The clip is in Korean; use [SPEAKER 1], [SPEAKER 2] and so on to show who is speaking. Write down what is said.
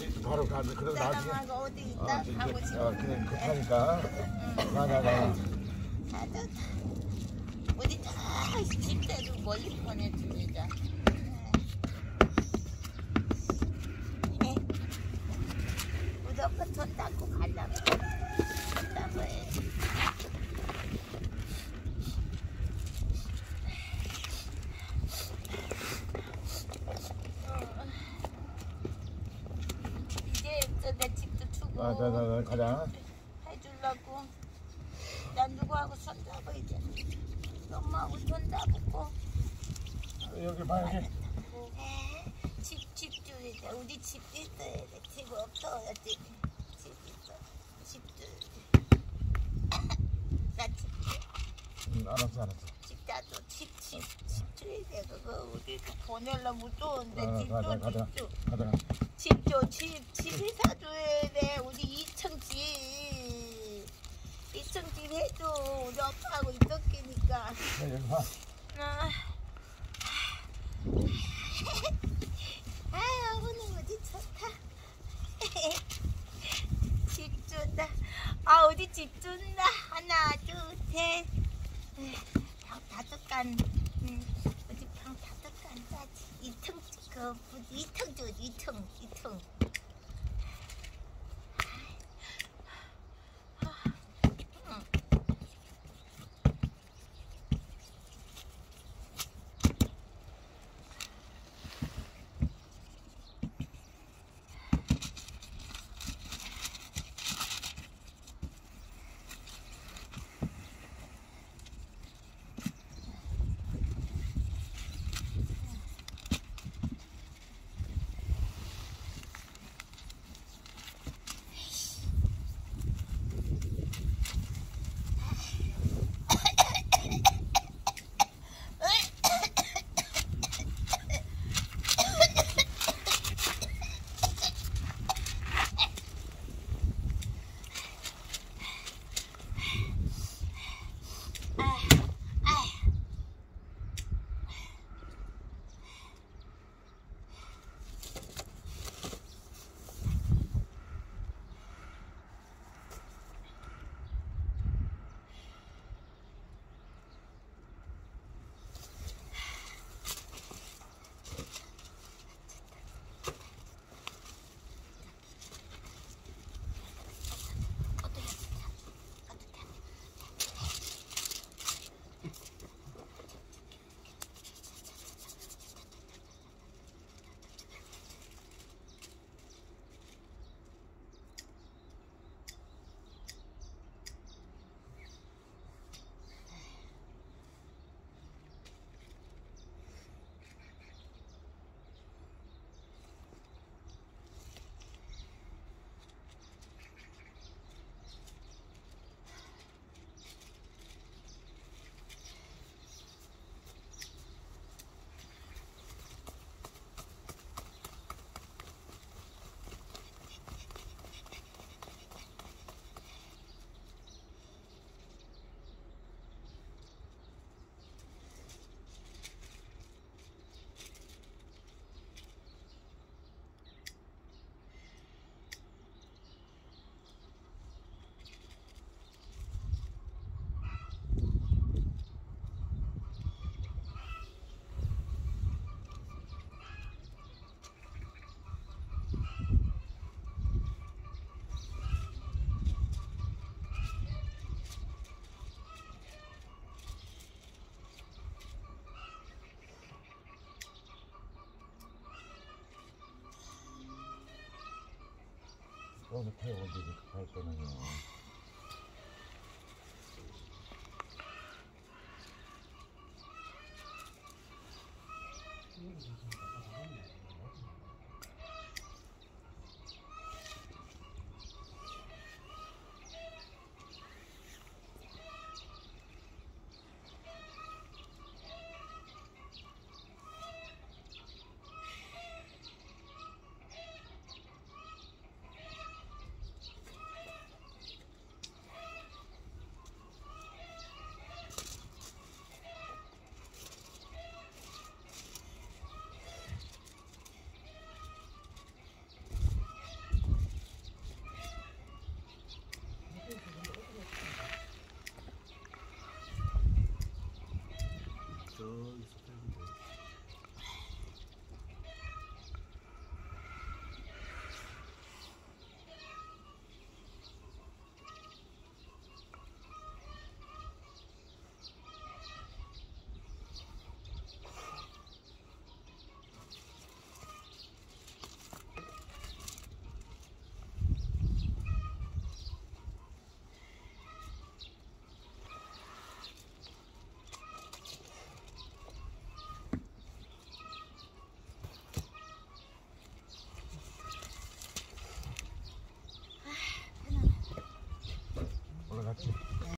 [SPEAKER 1] 바로 가. 그럼 나중에.
[SPEAKER 2] 사람하고 어디 있다 가고 싶어.
[SPEAKER 1] 그냥 급하니까. 가.
[SPEAKER 2] 우리 저 집대로 멀리 보내주자. 우리 오빠 손 닦고 가려고. 닦고 해야지. 이제 내 집도 주고.
[SPEAKER 1] 가자.
[SPEAKER 2] 해주려고. 난 누구하고 손 잡아 이제. 엄마하고 손 잡고.
[SPEAKER 1] 여기 봐 여기.
[SPEAKER 2] 집 줘야 우리 집 있어야 돼. 집 없어야지. 집 있어. 집 줘야 돼. 나 집 줘.
[SPEAKER 1] 알았어.
[SPEAKER 2] 집 사줘. 집 줘야 돼. 그거 우리 보내려면 무서운데 집
[SPEAKER 1] 가자.
[SPEAKER 2] 집이 사줘야 돼. 우리 2층 집. 2층 집 해줘. 우리 오빠하고 이덕기니까.
[SPEAKER 1] 여기 봐.
[SPEAKER 2] 오늘 어디 좋다. 집 준다. 어디 집 준다. 하나, 둘, 셋. 방 5간. 어디 방 5간 짜지. 2층, 2층 주지, 2층.
[SPEAKER 1] 여기 태우고 이제 갈 거는요.